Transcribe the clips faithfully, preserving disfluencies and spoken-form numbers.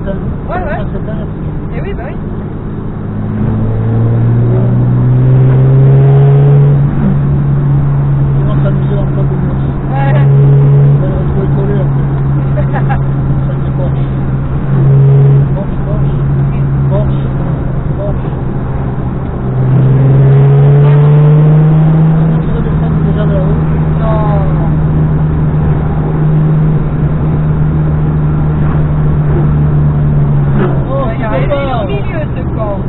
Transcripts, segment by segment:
hein. Ouais, ouais. Ça s'éteint. Et oui, bah oui. On va s'amuser dans le club de course. Ouais. On va se bricoler un peu. Ça c'est Porsche. Porsche, Porsche. Porsche. Porsche. Est-ce que tu veux descendre déjà de là-haut? Non. Oh, Il c'est est arrivé pas au milieu, ce con.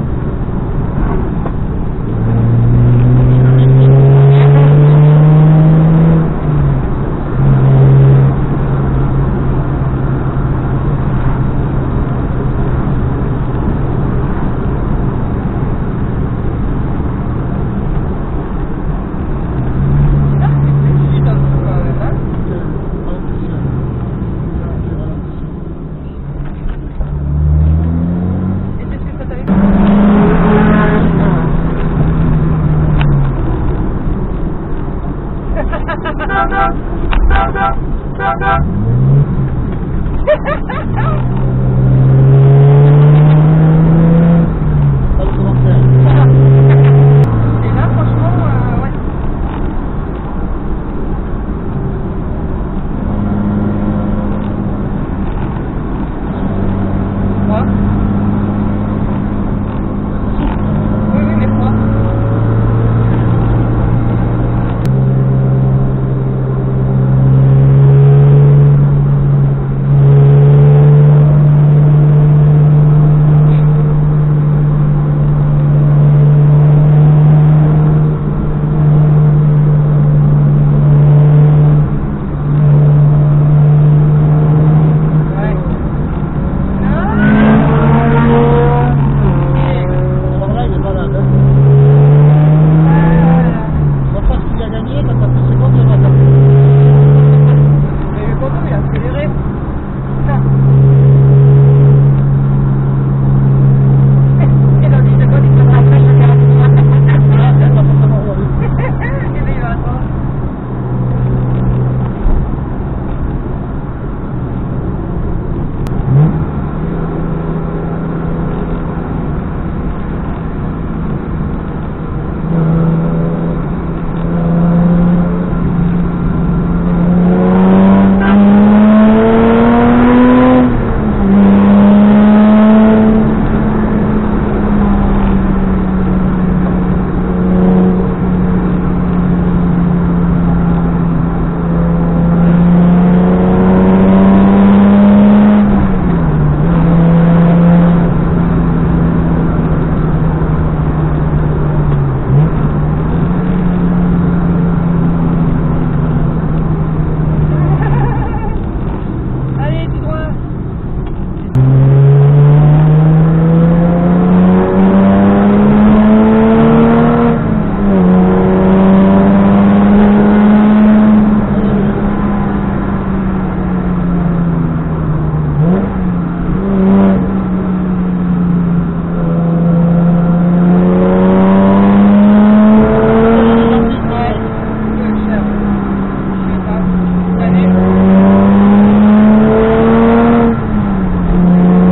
Allez.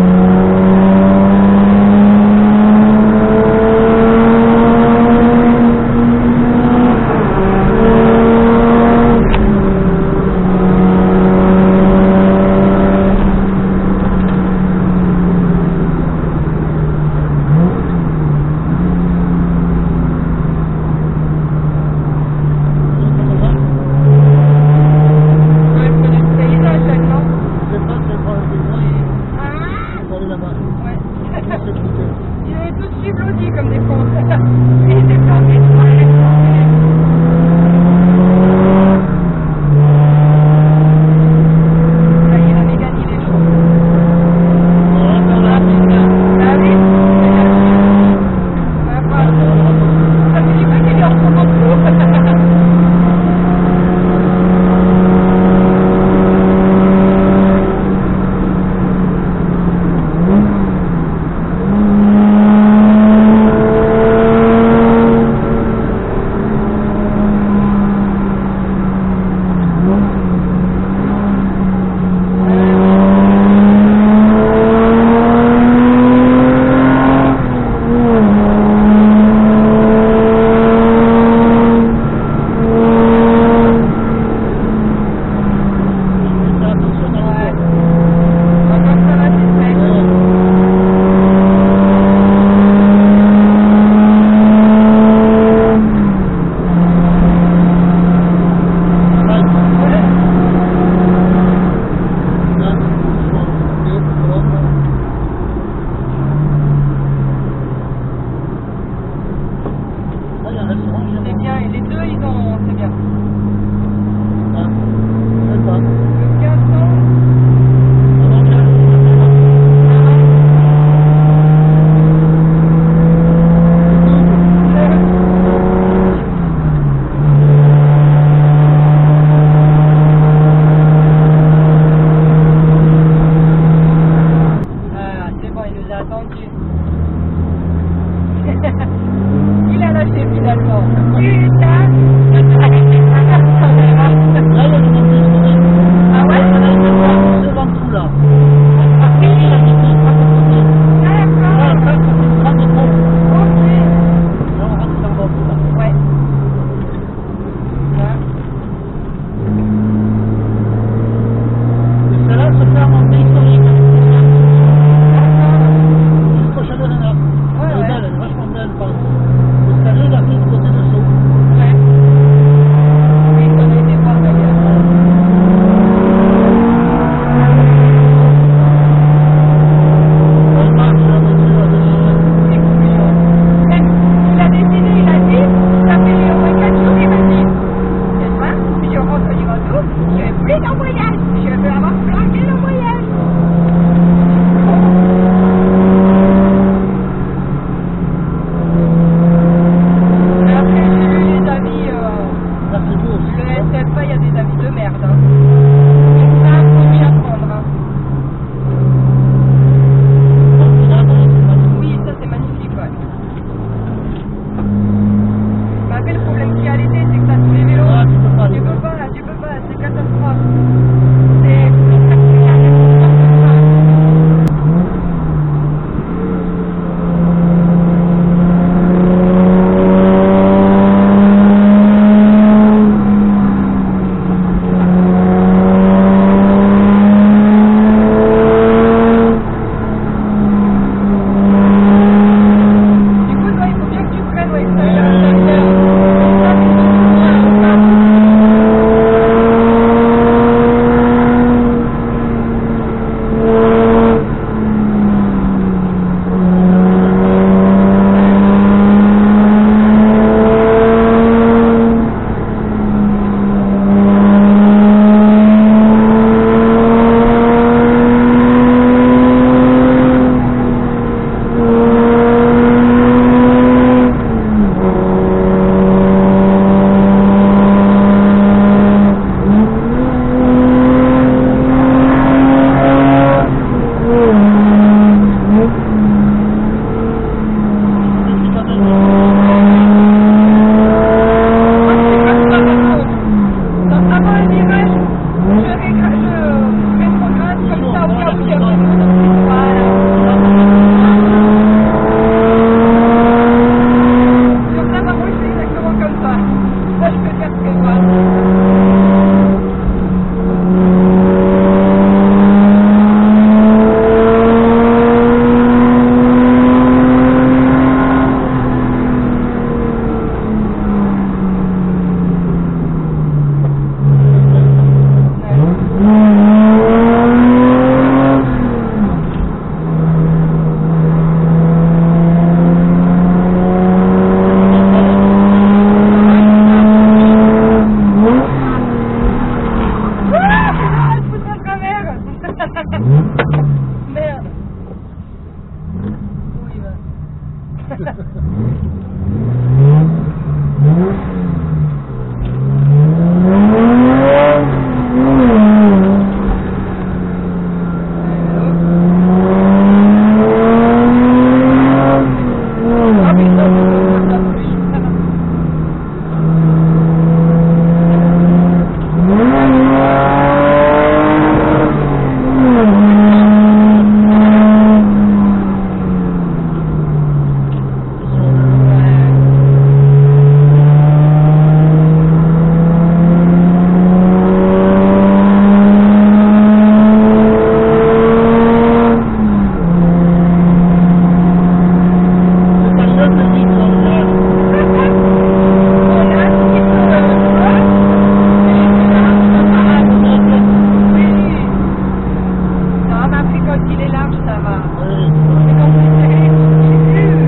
il est large, ça va. Oui. Mais quand c'est serré, je sais plus.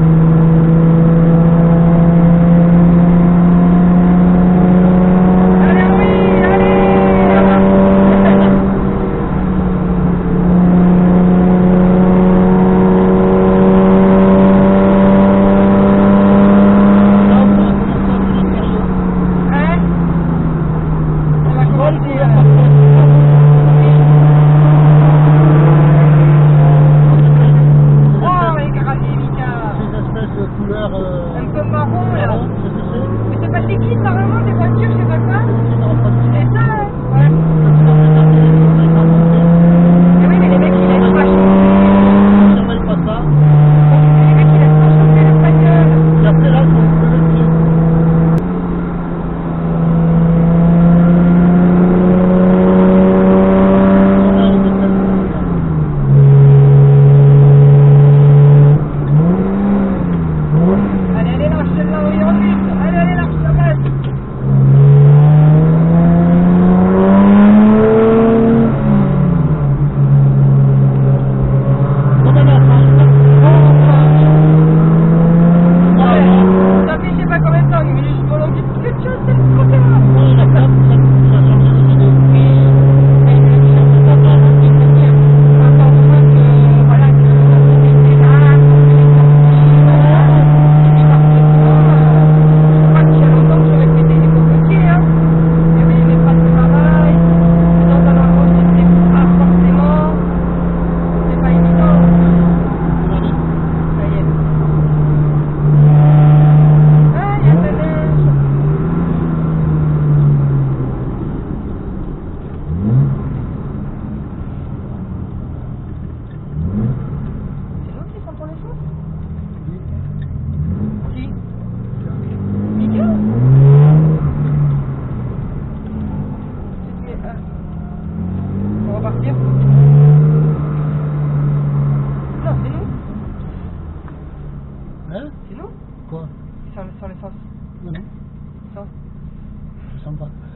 Allez, oui, allez. Là, on va commencer à devenir sérieux. Hein? Ça va Tu vois le commencer. couvert euh, par terre? Oh, les graviers, Mika. Ces espèces de couleurs. euh, Un peu marron, là. marron, c'est ce que c'est? Mais c'est pas des kits, normalement, des voitures, je sais pas quoi. C'est une reproduction. C'est ça, hein? Ouais. Tu vas regarder les choses avec un monté. Mais oui, mais les mecs, ils laissent pas chauffer. Surveille pas ça. Les mecs, ils laissent pas chauffer le bagnole. Et après là, il faut lever le pied. On a une espèce de couleur. Allez, allez, lâche celle-là, oui, refuse. Allez, allez, lâche la base. On en a pas. Ouais. Ça fait je sais pas combien de temps, mais je me l'en dis quelque chose, c'est le côté là. Oui, la femme, ça, ça a changé de vidéo. Mais je ne sais pas comment il peut dire. Quand on voit que, voilà, que la société là, qu'on fait les sorties, voilà, et puis parce que sinon, euh, je crois qu'il y a longtemps que j'aurais pété les cocotiers, hein. Mais oui, mais pas de travail, et dans un endroit où je sais pas forcément, c'est pas évident. Ça y est. Ah, il y a de la neige. C'est nous qui sentons les choses? Qui? Mika? Mais, euh, on va partir? Non, c'est nous. Hein? C'est nous? Quoi? Sans, sans l'essence. Non, non, Sans. je sens pas.